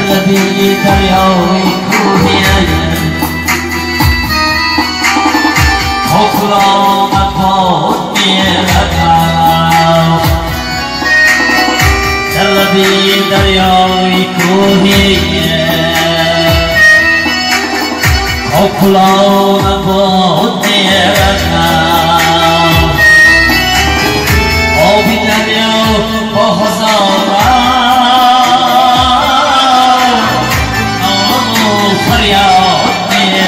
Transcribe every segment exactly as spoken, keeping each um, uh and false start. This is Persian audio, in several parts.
الذي دریای کوهی خورا مکان میردم الذي دریای کوهی خورا مکان میردم آبی دریا با هزاران فریاد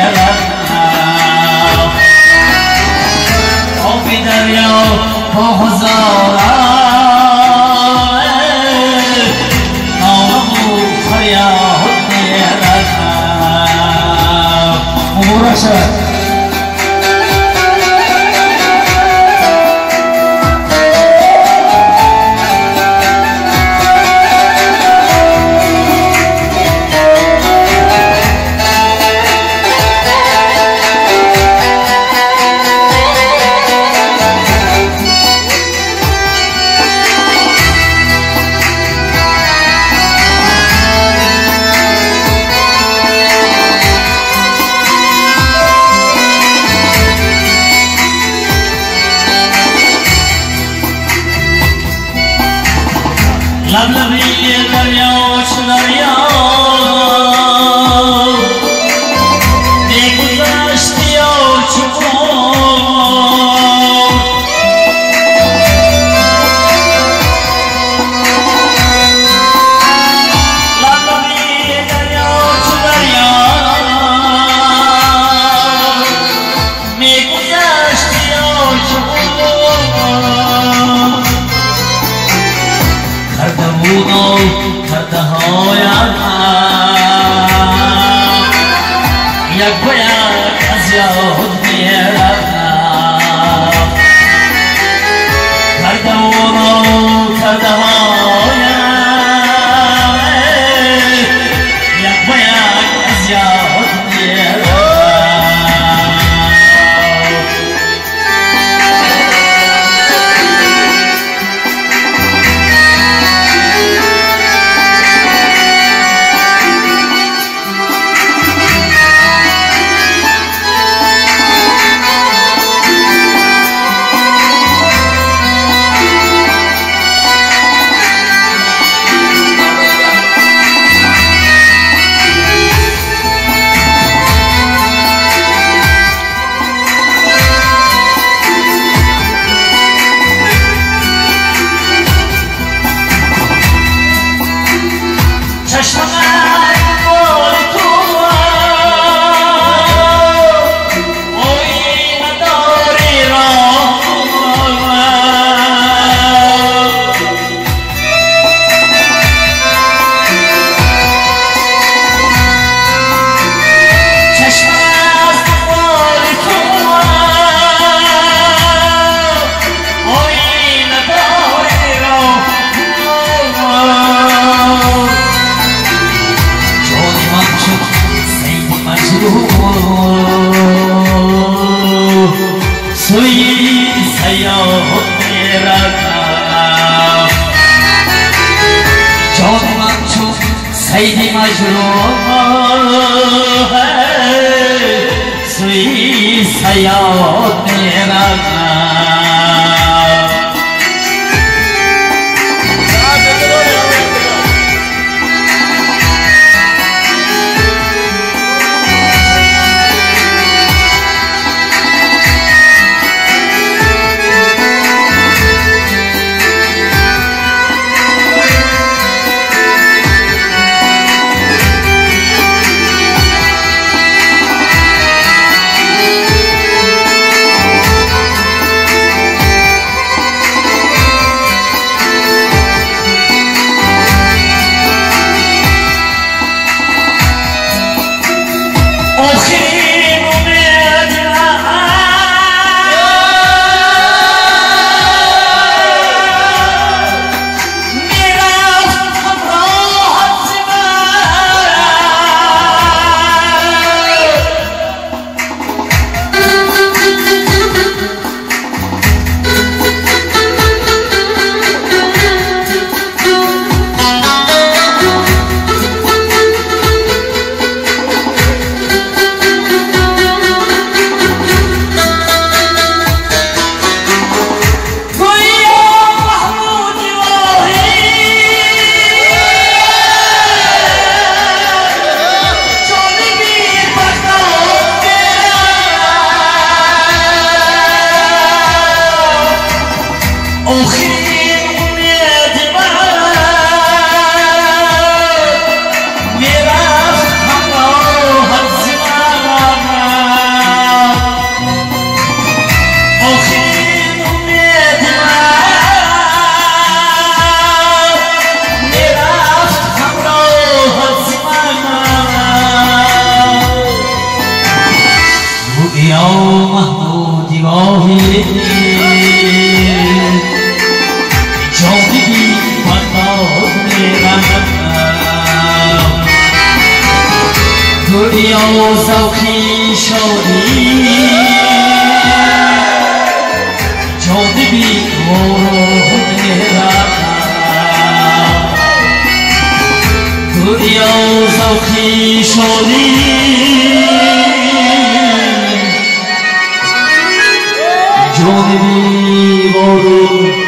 میردم آبی دریا با هزاران نام فریاد میردم مبارک لبلبی دریا چه دریا میگذشتی و چون لبلبی دریا چه دریا میگذشتی و چون کرده بود و کرده هایم یک باید از یاد میرفتم کرده بود و کرده هایم یک باید از یاد میرفتم سوی سیاه میرفتم جان من چون صید مجروح سوی سیاه میرفتم دنیا سوخی شادی جانبی مرد دنیا سوخی شادی جانبی مرد